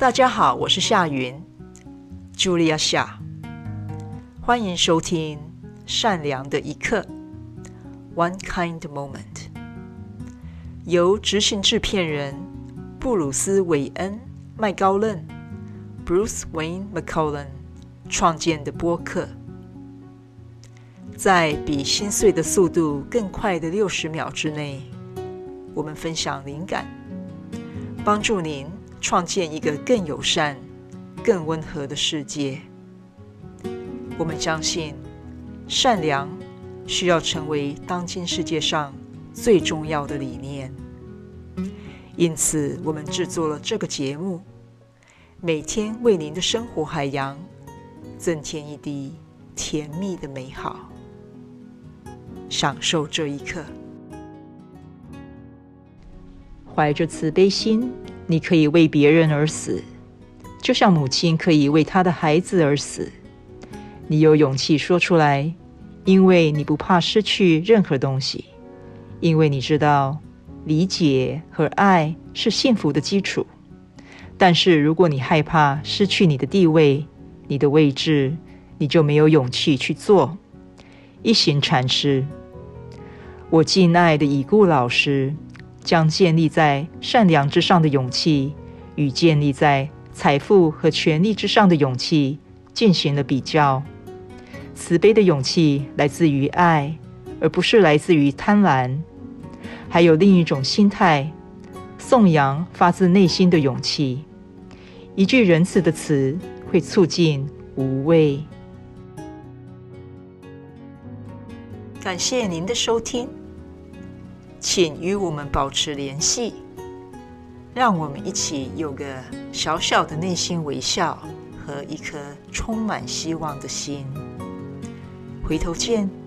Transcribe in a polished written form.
大家好，我是夏云 Julia 夏，欢迎收听善良的一刻 One Kind Moment， 由执行制片人布鲁斯·韦恩·麦高伦 Bruce Wayne McCollum 创建的播客，在比心碎的速度更快的60秒之内，我们分享灵感，帮助您创建一个更友善、更温和的世界。我们相信，善良需要成为当今世界上最重要的理念。因此，我们制作了这个节目，每天为您的生活海洋增添一滴甜蜜的美好。享受这一刻。怀着慈悲心，你可以为别人而死，就像母亲可以为她的孩子而死。你有勇气说出来，因为你不怕失去任何东西，因为你知道理解和爱是幸福的基础。但是如果你害怕失去你的地位、你的位置，你就没有勇气去做。一行禅师，我敬爱的已故老师，将建立在善良之上的勇气与建立在财富和权力之上的勇气进行了比较。慈悲的勇气来自于爱，而不是来自于贪婪。还有另一种心态，颂扬发自内心的勇气。一句仁慈的词会促进无畏。感谢您的收听，请与我们保持联系，让我们一起有个小小的内心微笑和一颗充满希望的心。回头见。